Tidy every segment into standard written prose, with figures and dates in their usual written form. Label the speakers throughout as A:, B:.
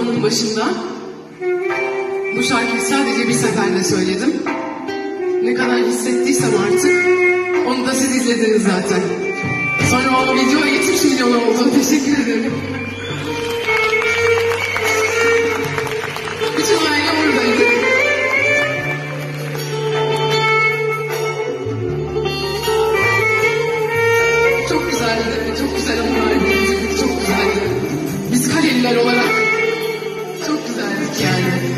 A: programın başında bu şarkıyı sadece bir seferde söyledim. Ne kadar hissettiysem artık onu da siz izlediniz zaten. Sonra o video 70 milyon oldu. Teşekkür ederim. Bütün aile oradaydı. Çok güzeldi. Çok güzel anılar biriktirdik. Çok güzeldi. Biz Kareliler olarak çok güzeldik yani.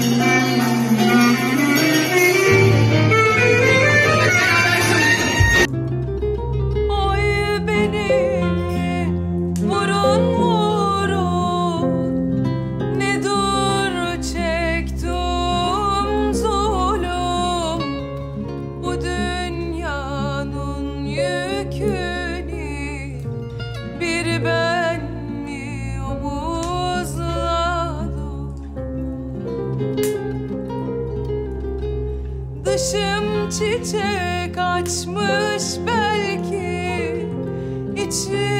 B: Dışım çiçek açmış belki, içim